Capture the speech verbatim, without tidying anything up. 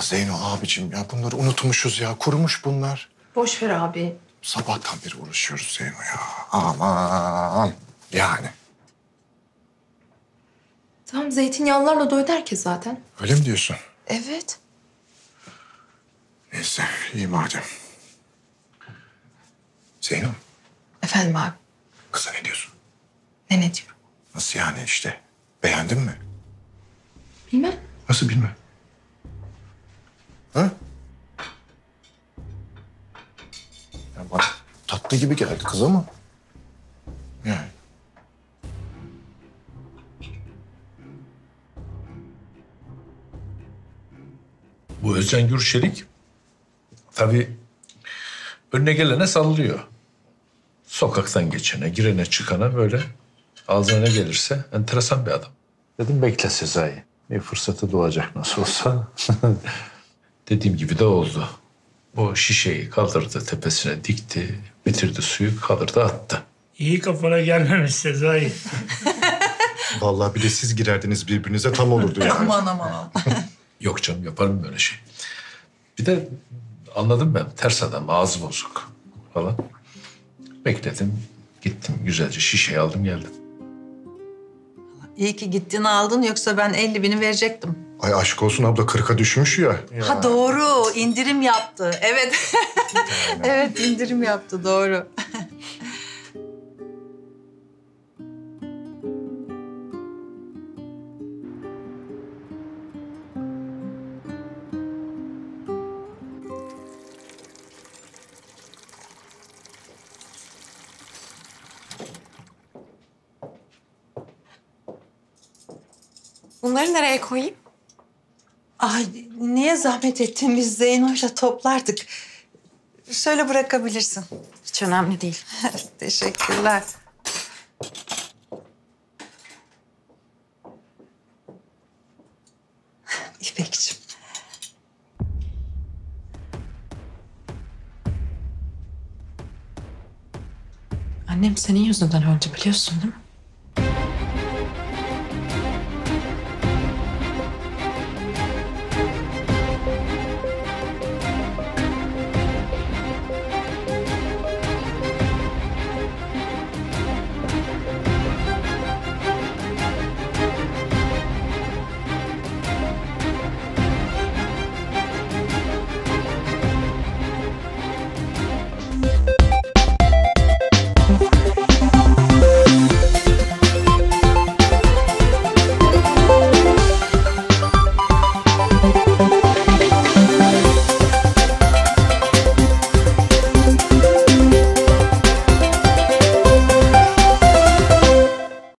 Zeyno abicim ya bunları unutmuşuz ya. Kurumuş bunlar. Boş ver abi. Sabahtan beri uğraşıyoruz Zeyno ya. Aman yani. Tamam, zeytinyağlılarla doydu herkes zaten. Öyle mi diyorsun? Evet. Neyse iyi madem. Zeyno Efendim abi. kıza ne diyorsun? Ne ne diyorum? Nasıl yani işte? Beğendin mi? Bilmem. Nasıl bilmem? Ha? Ya bana tatlı gibi geldi kız ama. Yani. Bu Özcan Gürçelik tabii önüne gelene sallıyor. Sokaktan geçene, girene, çıkana böyle ağzına ne gelirse enteresan bir adam. Dedim bekle Sezai. Bir fırsatı doğacak nasıl olsa. Dediğim gibi de oldu. O şişeyi kaldırdı, tepesine dikti, bitirdi suyu, kaldırdı attı. İyi kafana gelmemiş Sezai. Vallahi bir de siz girerdiniz birbirinize tam olurdu yani. Aman aman. Yok canım yaparım böyle şey. Bir de anladım ben ters adam, ağzı bozuk falan. Bekledim, gittim güzelce şişeyi aldım geldim. İyi ki gittin aldın yoksa ben elli bini verecektim. Ay aşk olsun abla kırka düşmüş ya. ya. Ha doğru indirim yaptı. Evet. Evet indirim yaptı doğru. Bunları nereye koyayım? Ay niye zahmet ettin biz Zeyno'yla toplardık. Şöyle bırakabilirsin. Hiç önemli değil. Teşekkürler. İpekciğim. Annem senin yüzünden öldü biliyorsun değil mi?